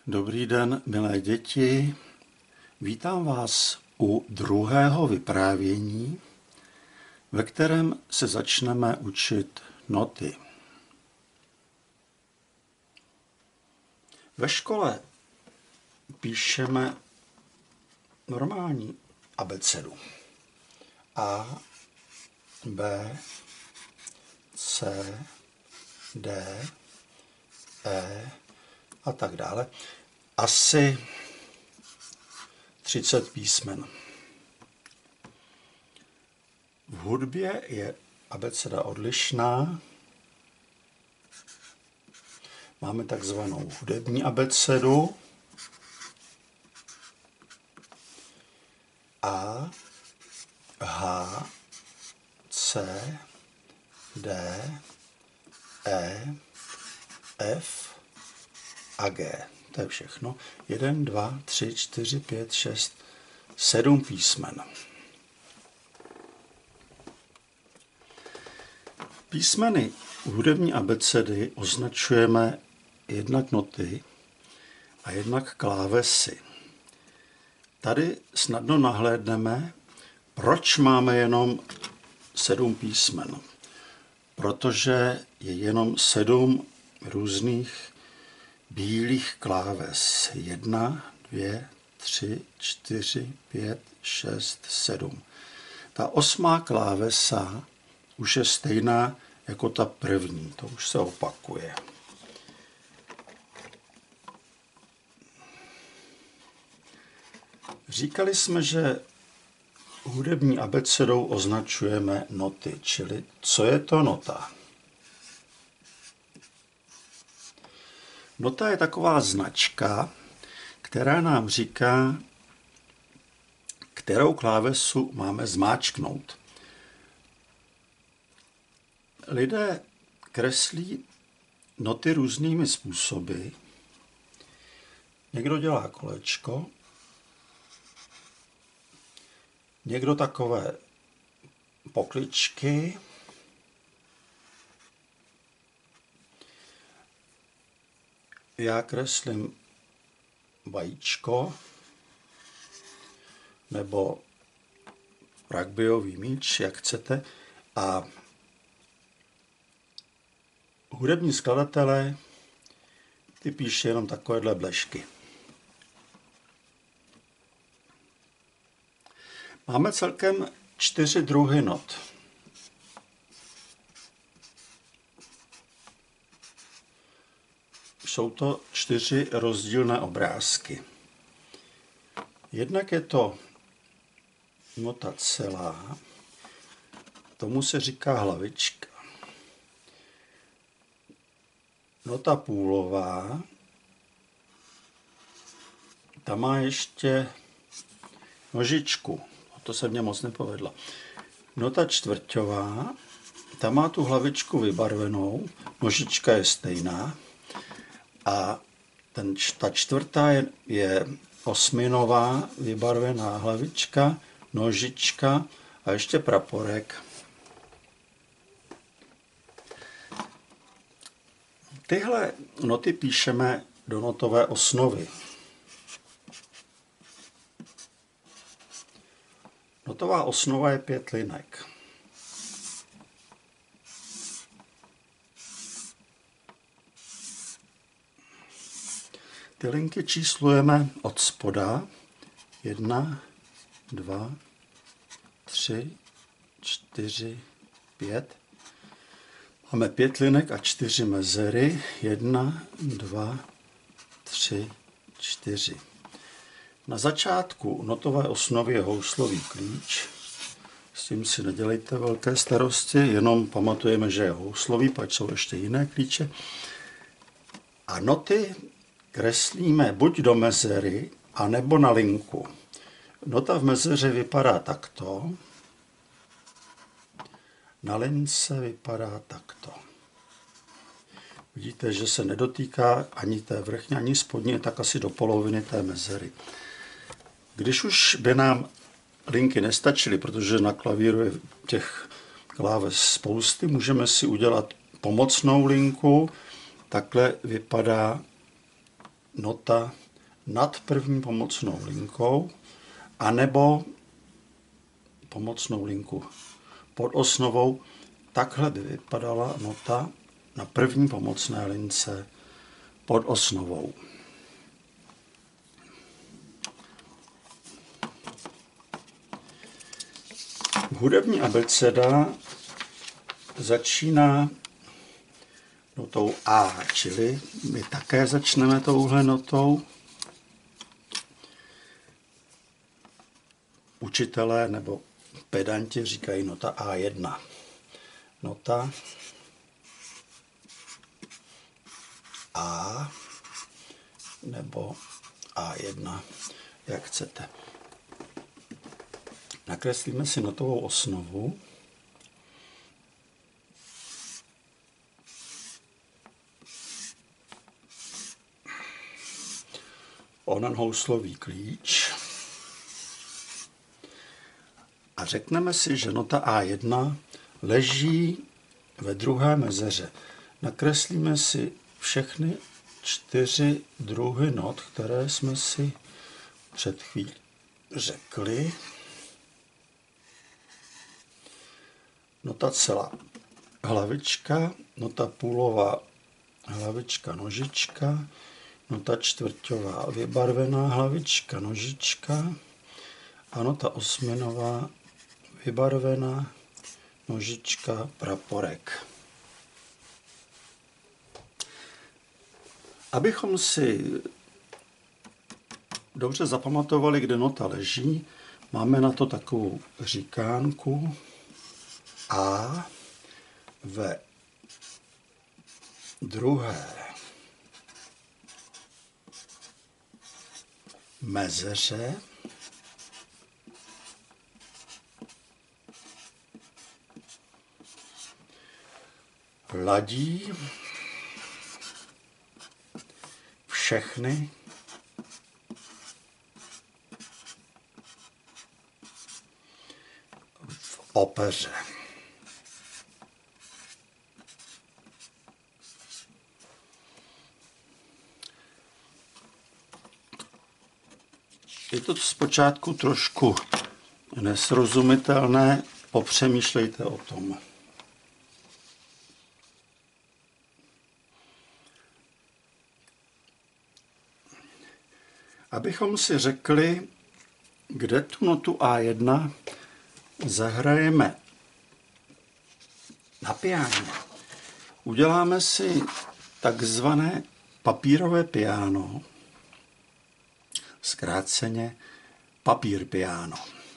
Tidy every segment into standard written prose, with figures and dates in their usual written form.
Dobrý den, milé děti. Vítám vás u druhého vyprávění, ve kterém se začneme učit noty. Ve škole píšeme normální abecedu. A, B, C, D, E a tak dále. Asi 30 písmen. V hudbě je abeceda odlišná. Máme takzvanou hudební abecedu. A, H, C, D, E, F a G. To je všechno. 1, 2, 3, 4, 5, 6, 7 písmen. Písmeny hudební abecedy označujeme jednak noty a jednak klávesy. Tady snadno nahlédneme, proč máme jenom 7 písmen. Protože je jenom 7 různých bílých kláves. 1, 2, 3, 4, 5, 6, 7. Ta 8. klávesa už je stejná jako ta první. To už se opakuje. Říkali jsme, že hudební abecedou označujeme noty, čili co je to nota? Nota je taková značka, která nám říká, kterou klávesu máme zmáčknout. Lidé kreslí noty různými způsoby. Někdo dělá kolečko, někdo takové pokličky, já kreslím vajíčko nebo rugbyový míč, jak chcete. A hudební skladatelé ty píší jenom takovéhle blešky. Máme celkem 4 druhy not. Jsou to 4 rozdílné obrázky. Jednak je to nota celá, tomu se říká hlavička. Nota půlová, ta má ještě nožičku, to se mně moc nepovedlo. Nota čtvrťová, ta má tu hlavičku vybarvenou, nožička je stejná. A ta čtvrtá je osminová, vybarvená hlavička, nožička a ještě praporek. Tyhle noty píšeme do notové osnovy. Notová osnova je 5 linek. Ty linky číslujeme od spoda. 1, 2, 3, 4, 5. Máme 5 linek a 4 mezery. 1, 2, 3, 4. Na začátku notové osnovy je houslový klíč. S tím si nedělejte velké starosti, jenom pamatujeme, že je houslový, pak jsou ještě jiné klíče. A noty kreslíme buď do mezery, anebo na linku. Nota v mezeře vypadá takto, na lince vypadá takto. Vidíte, že se nedotýká ani té vrchní, ani spodní, tak asi do poloviny té mezery. Když už by nám linky nestačily, protože na klavíru je těch kláves spousty, můžeme si udělat pomocnou linku. Takhle vypadá nota nad první pomocnou linkou, anebo pomocnou linku pod osnovou. Takhle by vypadala nota na první pomocné lince pod osnovou. Hudební abeceda začíná notou A, čili my také začneme touhle notou. Učitelé nebo pedanti říkají nota A1. Nota A nebo A1, jak chcete. Nakreslíme si notovou osnovu. Onen houslový klíč. A řekneme si, že nota A1 leží ve druhé mezeře. Nakreslíme si všechny 4 druhy not, které jsme si před chvílí řekli. Nota celá hlavička, nota půlová hlavička nožička, nota čtvrťová vybarvená hlavička nožička a nota osminová vybarvená nožička praporek. Abychom si dobře zapamatovali, kde nota leží, máme na to takovou říkánku A ve druhé mezeře ladí všechny v opeře. Je to zpočátku trošku nesrozumitelné, popřemýšlejte o tom. Abychom si řekli, kde tu notu A1 zahrajeme na piáně, uděláme si takzvané papírové piano, zkráceně papír piano.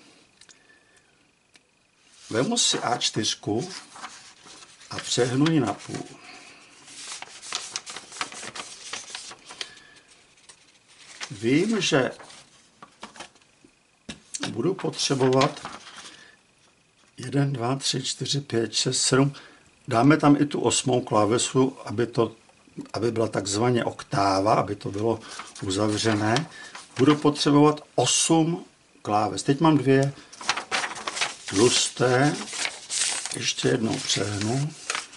Vemu si A4 a přehnu ji na půl. Vím, že budu potřebovat 1, 2, 3, 4, 5, 6, 7. Dáme tam i tu 8. klávesu, aby byla takzvaně oktáva, aby to bylo uzavřené. Budu potřebovat 8 kláves. Teď mám 2 tlusté. Ještě jednou přehnu.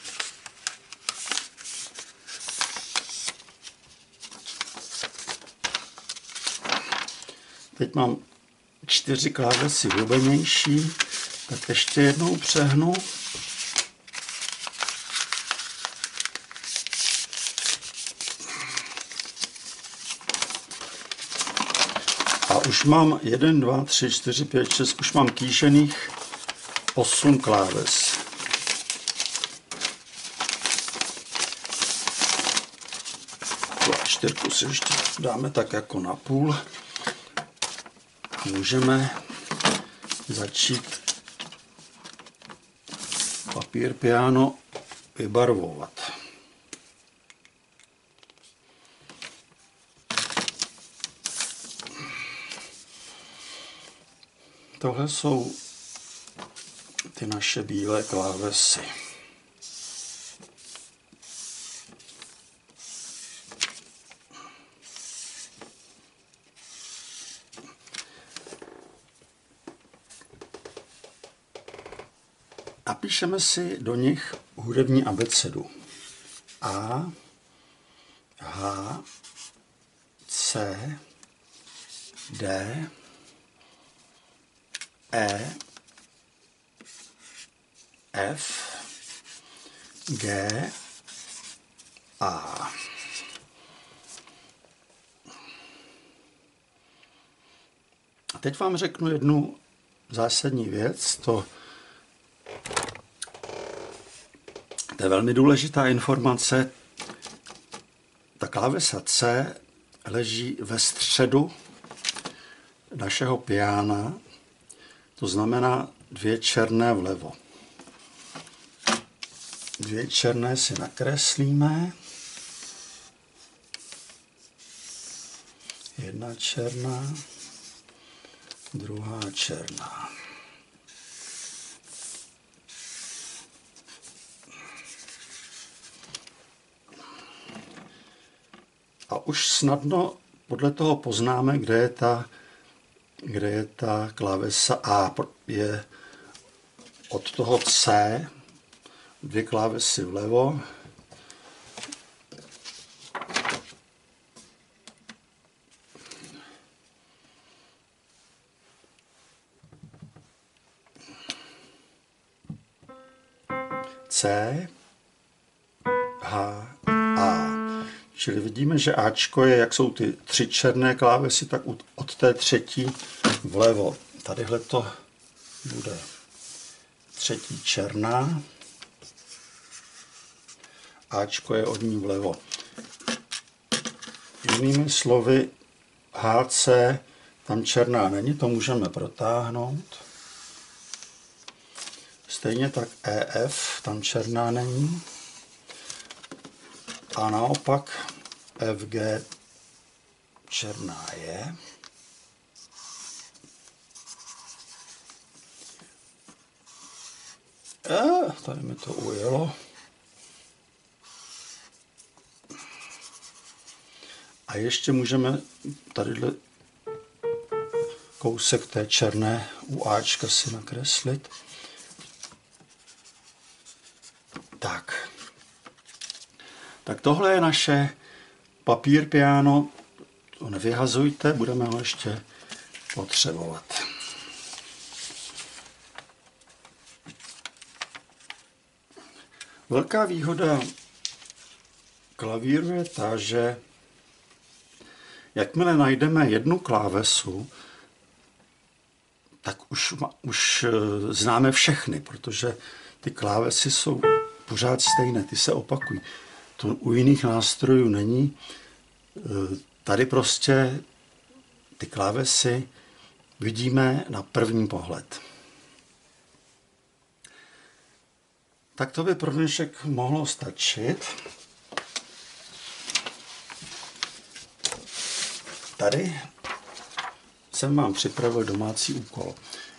Teď mám 4 klávesy hubenější, tak ještě jednou přehnu. A už mám 1, 2, 3, 4, 5, 6, už mám kýžených 8 kláves. Tu A4 si ještě dáme tak jako na půl. Můžeme začít papír piano vybarvovat. Tohle jsou ty naše bílé klávesy. Napíšeme si do nich hudební abecedu. A, H, C, D, E, F, G, A. A teď vám řeknu jednu zásadní věc. To je velmi důležitá informace. Ta klávesa C leží ve středu našeho piána, to znamená 2 černé vlevo. 2 černé si nakreslíme. 1 černá, 2 černá. A už snadno podle toho poznáme, kde je ta klávesa A. Je od toho C 2 klávesy vlevo. C, H, A. Čili vidíme, že Ačko je, jak jsou ty 3 černé klávesy, tak od té třetí vlevo. Tadyhle to bude třetí černá. Ačko je od ní vlevo. Jinými slovy, HC, tam černá není, to můžeme protáhnout. Stejně tak EF, tam černá není. A naopak FG černá je. Tady mi to ujelo. A ještě můžeme tadyhle kousek té černé u Ačka si nakreslit. Tak tohle je naše papír piano. To nevyhazujte, budeme ho ještě potřebovat. Velká výhoda klavíru je ta, že jakmile najdeme jednu klávesu, tak už známe všechny, protože ty klávesy jsou pořád stejné, ty se opakují. To u jiných nástrojů není. Tady prostě ty klávesy vidíme na první pohled. Tak to by pro dnešek mohlo stačit. Tady jsem vám připravil domácí úkol.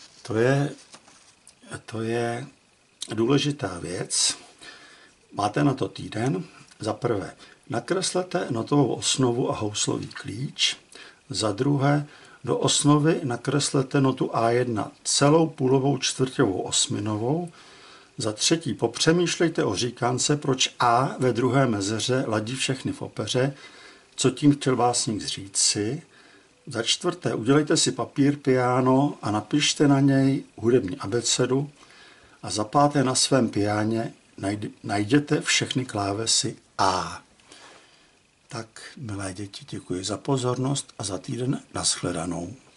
To je důležitá věc. Máte na to týden. Za prvé, nakreslete notovou osnovu a houslový klíč. Za druhé, do osnovy nakreslete notu A1 celou půlovou čtvrťovou osminovou. Za třetí, popřemýšlejte o říkance, proč A ve druhé mezeře ladí všechny v opeře, co tím chtěl básník říci. Za čtvrté, udělejte si papír piano a napište na něj hudební abecedu. A za páté, na svém piáně najděte všechny klávesy A. Tak, milé děti, děkuji za pozornost a za týden nashledanou.